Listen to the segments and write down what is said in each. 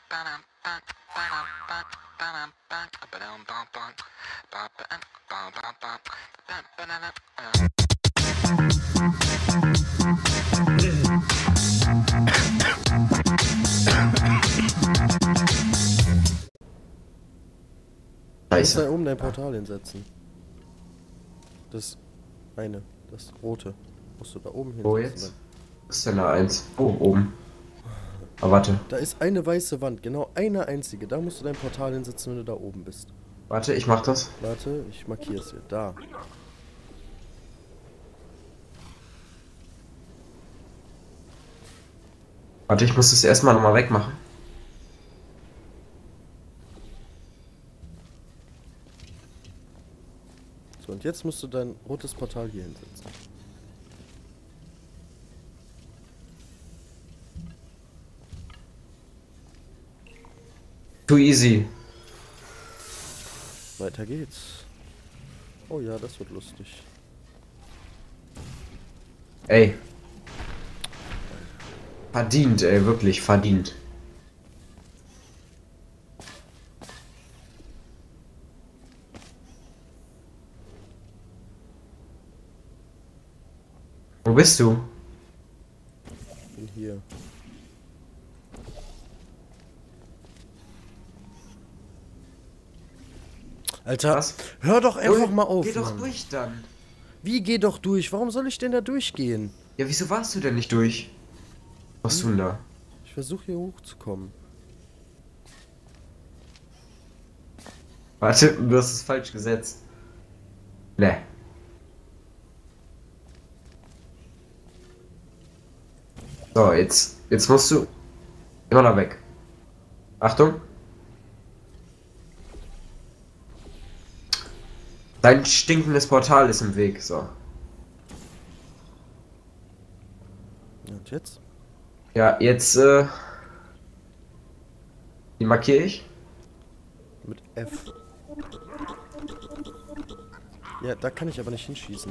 Du musst da oben dein Portal hinsetzen. Das eine, das rote. Musst du da oben hinsetzen. Wo jetzt? Was ist denn da eins? Oh, oben. Aber warte. Da ist eine weiße Wand, genau eine einzige. Da musst du dein Portal hinsetzen, wenn du da oben bist. Warte, ich mach das. Warte, ich markiere es hier. Da. Warte, ich muss das erstmal nochmal wegmachen. So, und jetzt musst du dein rotes Portal hier hinsetzen. Too easy. Weiter geht's. Oh ja, das wird lustig. Ey. Verdient, ey, wirklich verdient. Wo bist du? Bin hier. Alter, Was? hör doch einfach Junge, mal auf. Geh doch Mann. durch dann. Wie, geh doch durch? Warum soll ich denn da durchgehen? Ja, wieso warst du denn nicht durch? Was tun da? Ich versuche hier hochzukommen. Warte, du hast es falsch gesetzt. Ne. So, jetzt musst du immer noch weg. Achtung. Dein stinkendes Portal ist im Weg, so. Und jetzt? Ja, jetzt, die markiere ich. Mit F. Ja, da kann ich aber nicht hinschießen.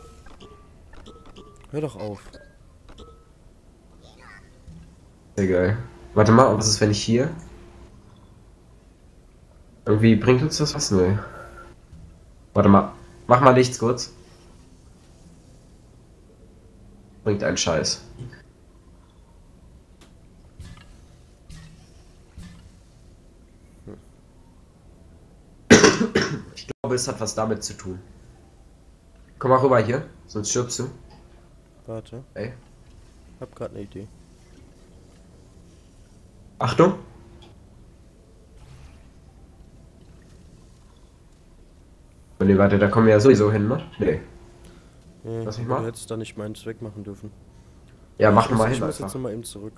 Hör doch auf. Sehr geil. Warte mal, was ist, wenn ich hier? Irgendwie bringt uns das was? Nee. Warte mal. Mach mal nichts kurz. Bringt einen Scheiß. Ich glaube, es hat was damit zu tun. Komm mal rüber hier, sonst stirbst du. Warte, Ey. hab grad eine Idee. Achtung! Oh, nee, warte, da kommen wir ja sowieso hin, ne? Nee. Nee, Lass mich aber mal. du hättest da nicht meinen Zweck machen dürfen. Ja, mach mal Ich hin muss jetzt einfach. nochmal eben zurück.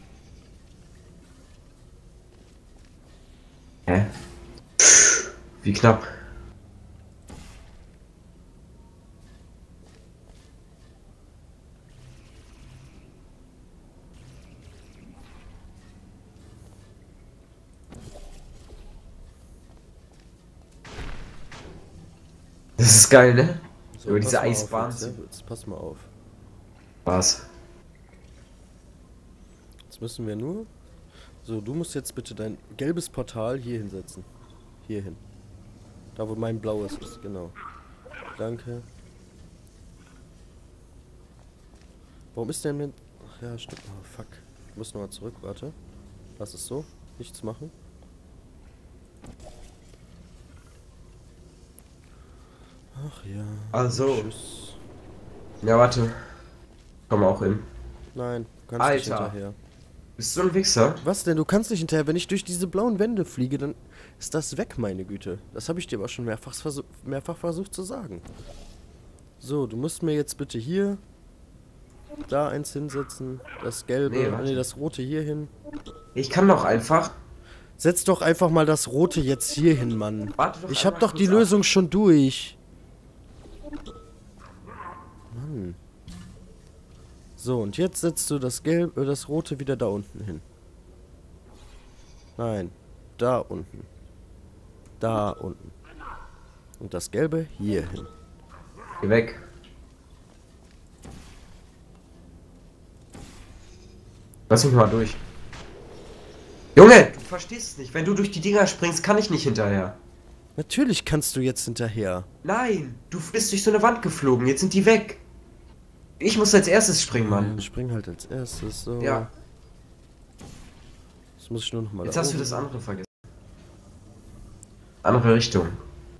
Hä? Wie knapp. Das ist geil, ne? So, Über pass diese mal auf Eisbahn. Jetzt, ja? Jetzt pass mal auf. Was? Jetzt müssen wir nur... So, du musst jetzt bitte dein gelbes Portal hier hinsetzen. Hier hin. Da, wo mein blaues ist, genau. Danke. Warum ist denn... Ach ja, stimmt. Oh, fuck. Ich muss nochmal zurück, warte. Lass es so. Nichts machen. Ach ja. Also. Tschüss. Ja, warte. Komm auch hin. Nein, du kannst nicht Alter. hinterher. Bist du ein Wichser? Was denn? Du kannst nicht hinterher. Wenn ich durch diese blauen Wände fliege, dann ist das weg, meine Güte. Das habe ich dir aber schon mehrfach versucht zu sagen. So, du musst mir jetzt bitte hier da eins hinsetzen. Das gelbe, Nee, warte. nee, das rote hier hin. Ich kann doch einfach. Setz doch einfach mal das rote jetzt hier hin, Mann. Warte doch Ich hab einmal doch die kurz ab. Lösung schon durch. Mann. So, und jetzt setzt du das gelbe, das rote wieder da unten hin. Nein, da unten. Da unten. Und das gelbe hier hin. Geh weg. Lass mich mal durch. Junge! verstehst es nicht. Wenn du durch die Dinger springst, kann ich nicht hinterher. Natürlich kannst du jetzt hinterher. Nein, du bist durch so eine Wand geflogen. Jetzt sind die weg. Ich muss als erstes springen, Mann. Dann spring halt als erstes. So. Ja. Das muss ich nur noch mal. Jetzt hast du das andere vergessen. Andere Richtung.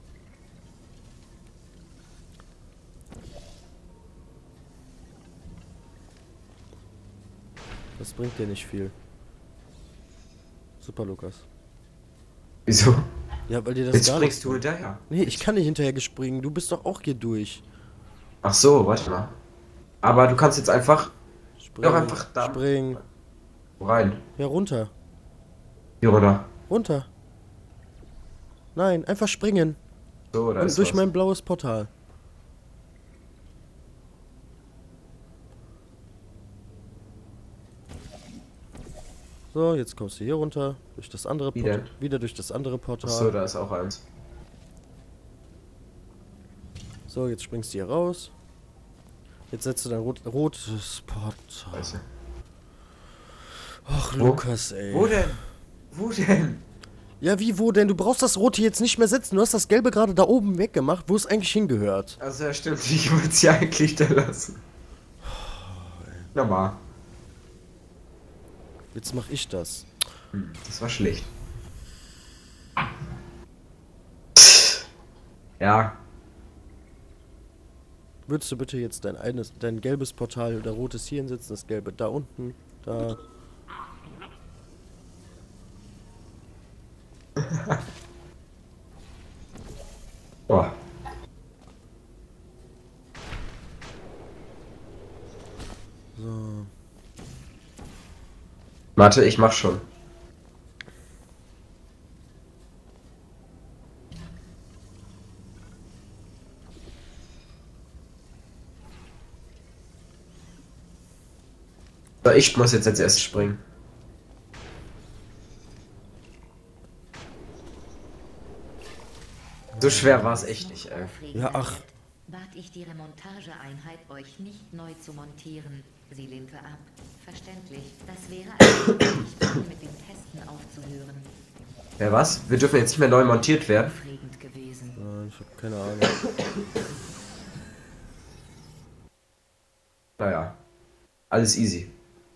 Das bringt dir nicht viel. Super, Lukas. Wieso? Ja, weil dir das Jetzt gar springst nicht. du hinterher. Nee, ich kann nicht hinterher gespringen. Du bist doch auch hier durch. Ach so, warte mal. Aber du kannst jetzt einfach Spring. doch einfach da Spring. rein. Ja, runter. Hier runter. Runter. Nein, einfach springen. So, da Und ist durch was. mein blaues Portal. So, jetzt kommst du hier runter. Durch das andere Wie Portal. denn? Wieder durch das andere Portal. Ach so, da ist auch eins. So, jetzt springst du hier raus. Jetzt setzt du dein rotes Portal. Scheiße. Ach, Wo? Lukas, ey. Wo denn? Wo denn? Ja, wie wo denn? Du brauchst das rote jetzt nicht mehr setzen. Du hast das gelbe gerade da oben weggemacht, wo es eigentlich hingehört. Also ja, stimmt. Ich würde es ja eigentlich da lassen. Nochmal. Jetzt mach ich das. Das war schlecht. Ja. Würdest du bitte jetzt dein gelbes Portal oder rotes hier hinsetzen, das gelbe da unten, da. Boah. So. Warte, ich mach schon. So, ich muss jetzt als erstes springen. So schwer war es echt nicht, ey. Ja, ach. Bat ich die Remontageeinheit, euch nicht neu zu montieren. Sie lehnte ab. Verständlich. Das wäre eine Möglichkeit, mit dem Testen aufzuhören. Ja, was? Wir dürfen jetzt nicht mehr neu montiert werden. Aufregend gewesen. Nein, ich habe keine Ahnung. Naja. Alles easy.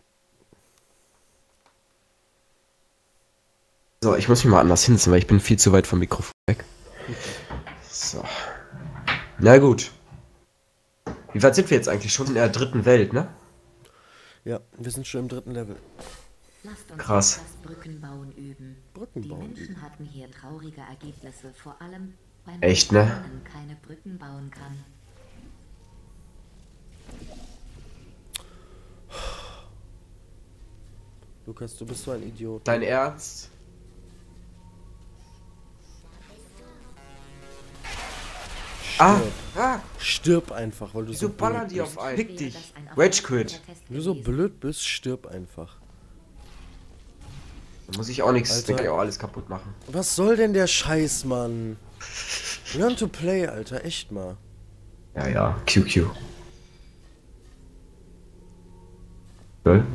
So, ich muss mich mal anders hinsetzen, weil ich bin viel zu weit vom Mikrofon weg. So. Na gut. Wie weit sind wir jetzt eigentlich? Schon in der dritten Welt, ne? Ja, wir sind schon im dritten Level. Lasst uns Krass. das Brückenbauen üben. Brückenbauen Die Menschen hatten hier traurige Ergebnisse, vor allem weil man Echt, ne? mit Steinen keine Brücken bauen kann. Lukas, du bist so ein Idiot. Dein Ernst? Ah! Ah! Stirb einfach, weil du Wieso so ballern blöd die bist. auf einen? Fick dich! Wäre das ein Rage Quit! erfolgreicher Test Wenn du so gewesen. blöd bist, stirb einfach. Da muss ich auch nichts, Alter. da kann ich auch alles kaputt machen. Was soll denn der Scheiß, Mann? Learn to play, Alter, echt mal. Ja, ja, QQ. Lol.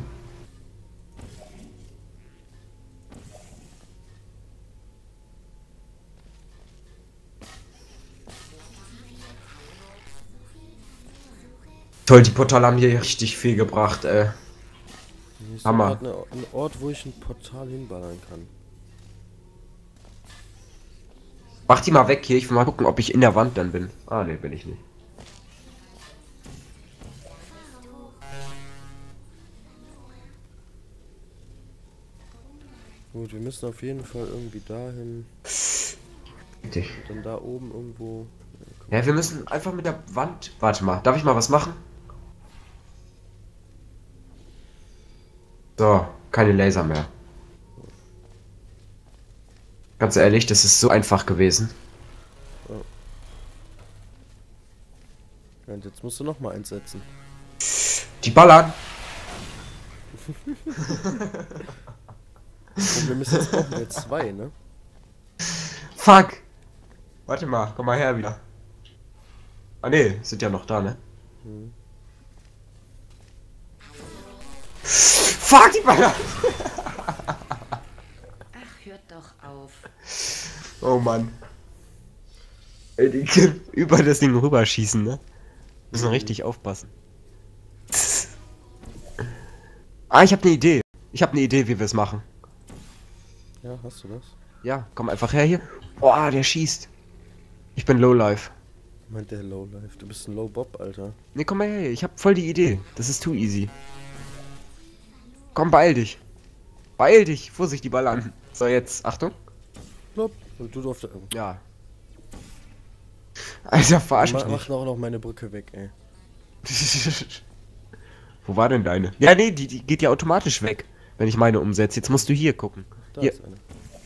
Toll, die Portale haben hier richtig viel gebracht, ey. Hier ist Hammer. gerade ein Ort, wo ich ein Portal hinballern kann. Mach die mal weg hier, ich will mal gucken, ob ich in der Wand dann bin. Ah, ne, bin ich nicht. Gut, wir müssen auf jeden Fall irgendwie dahin. Richtig. Und dann da oben irgendwo. Ja, wir müssen einfach mit der Wand... Warte mal, darf ich mal was machen? So, keine Laser mehr. Ganz ehrlich, das ist so einfach gewesen. Ja, und jetzt musst du noch mal eins setzen. Die ballern! Problem ist, jetzt brauchen wir zwei, ne? Fuck! Warte mal, komm mal her wieder. Ah ne, sind ja noch da, ne? Fuck, die ballern! auf. Oh Mann. Ey, die können über das Ding rüberschießen, ne? Müssen richtig aufpassen. Ah, ich habe eine Idee. Ich habe eine Idee, wie wir es machen. Ja, hast du das? Ja, komm einfach her hier. Oh, der schießt. Ich bin Lowlife. Meint der Lowlife. Du bist ein Low Bob, Alter. Nee, komm mal her. Ich hab voll die Idee. Das ist too easy. Komm, beeil dich. Beeil dich. Vorsicht, die Ball an. So, jetzt. Achtung. Plopp. Und du durfte. Ja. Alter, verarsch mich Mach nicht. auch noch meine Brücke weg, ey. Wo war denn deine? Ja, nee, die geht ja automatisch weg, wenn ich meine umsetze. Jetzt musst du hier gucken. Da Hier. ist eine.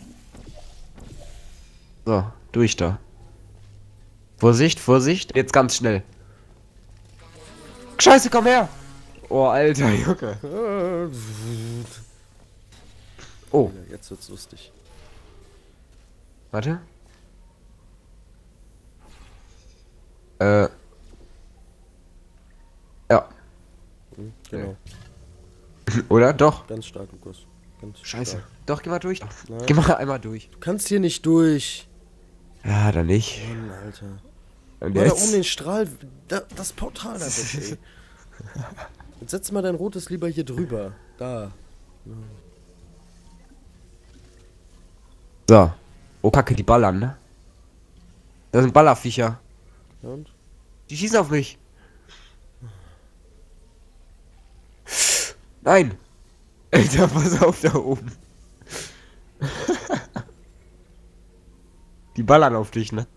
So, durch da. Vorsicht, Vorsicht. Jetzt ganz schnell. Scheiße, komm her. Oh, Alter, Junge. Oh, Ja, jetzt wird's lustig. warte. Ja. Genau. Oder? Doch. Ganz stark, Lukas. Ganz Scheiße. stark. Doch, geh mal durch. Nein. Geh mal einmal durch. Du kannst hier nicht durch. Ja, dann nicht. Mann, Alter. Und Mal da jetzt? oben den Strahl. Das Portal da weg, ey. Jetzt setz mal dein rotes lieber hier drüber. Da. So. Oh, Kacke, die ballern, ne? Da sind Ballerviecher. Ja, und? Die schießen auf mich. Nein. Alter, pass auf da oben. Die ballern auf dich, ne?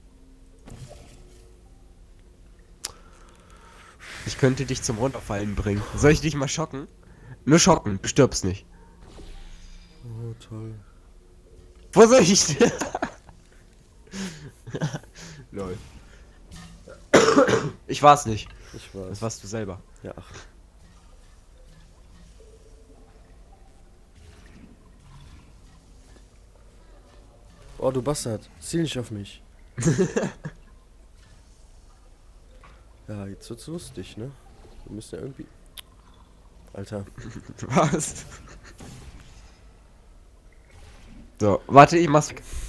Ich könnte dich zum Runterfallen bringen. Soll ich dich mal schocken? Nur schocken, du stirbst nicht. Oh, toll. Vorsicht! Lol. Ich war's nicht. Ich weiß. Das warst du selber. Ja, ach. Oh, du Bastard. Ziel nicht auf mich. Ja, jetzt wird's lustig, ne? Wir müssen ja irgendwie... Alter. Was? So, warte, ich mach's.